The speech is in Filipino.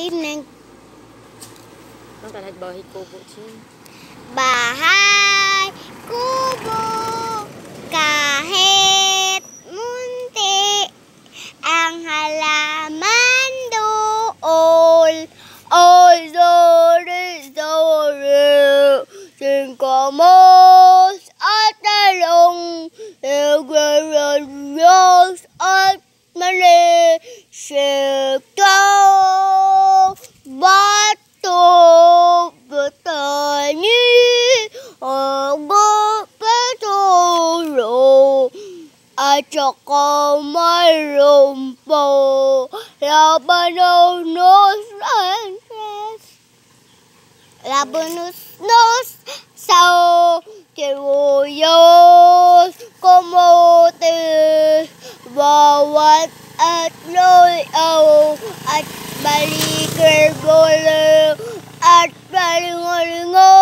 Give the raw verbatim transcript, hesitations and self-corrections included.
nag... Ang talad bahay kubo siya. Bahay kubo, kahit munti, ang halaman doon. Ay, sorry, sorry, singkamos at talong, nagre-radios at mali, sikto, bato, batani, agap, paturo, at saka mayroon po labanos nos labanos sa sibuyas, kamote, bawat at luyaw at baliker gulay at balingalingaw.